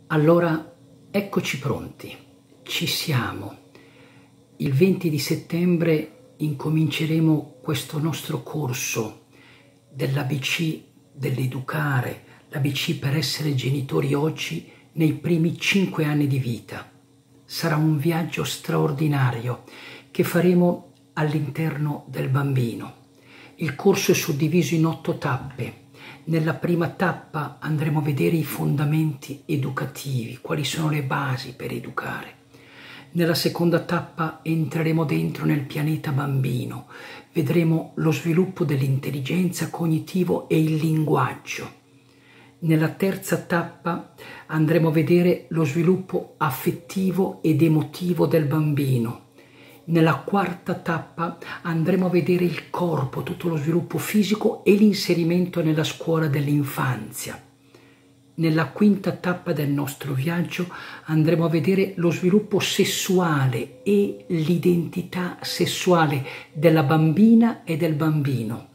Allora, eccoci pronti, ci siamo. Il 20 di settembre incominceremo questo nostro corso dell'ABC dell'educare, l'ABC per essere genitori oggi nei primi 5 anni di vita. Sarà un viaggio straordinario che faremo all'interno del bambino. Il corso è suddiviso in 8 tappe. Nella prima tappa andremo a vedere i fondamenti educativi, quali sono le basi per educare. Nella seconda tappa entreremo dentro nel pianeta bambino, vedremo lo sviluppo dell'intelligenza cognitivo e il linguaggio. Nella terza tappa andremo a vedere lo sviluppo affettivo ed emotivo del bambino. Nella quarta tappa andremo a vedere il corpo, tutto lo sviluppo fisico e l'inserimento nella scuola dell'infanzia. Nella quinta tappa del nostro viaggio andremo a vedere lo sviluppo sessuale e l'identità sessuale della bambina e del bambino.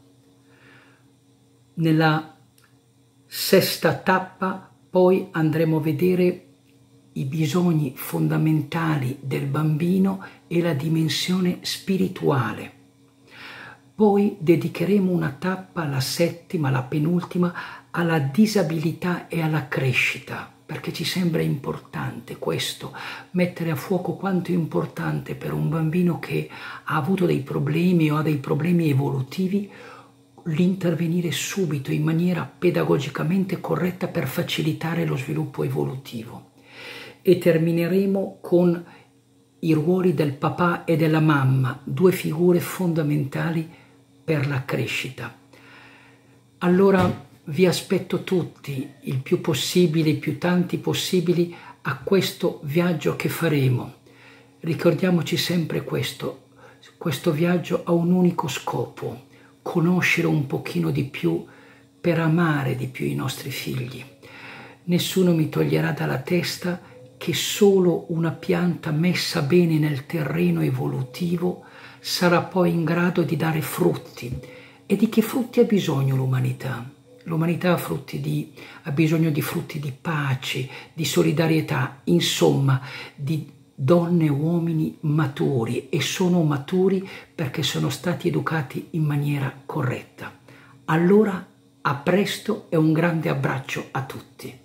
Nella sesta tappa poi andremo a vedere i bisogni fondamentali del bambino e la dimensione spirituale. Poi dedicheremo una tappa, la settima, la penultima, alla disabilità e alla crescita, perché ci sembra importante questo, mettere a fuoco quanto è importante per un bambino che ha avuto dei problemi o ha dei problemi evolutivi, l'intervenire subito in maniera pedagogicamente corretta per facilitare lo sviluppo evolutivo. E termineremo con i ruoli del papà e della mamma, 2 figure fondamentali per la crescita. Allora vi aspetto tutti, il più possibile, i più tanti possibili, a questo viaggio che faremo. Ricordiamoci sempre questo viaggio ha un unico scopo, conoscere un pochino di più per amare di più i nostri figli. Nessuno mi toglierà dalla testa che solo una pianta messa bene nel terreno evolutivo sarà poi in grado di dare frutti. E di che frutti ha bisogno l'umanità? L'umanità ha bisogno di frutti di pace, di solidarietà, insomma, di donne e uomini maturi, e sono maturi perché sono stati educati in maniera corretta. Allora, a presto e un grande abbraccio a tutti.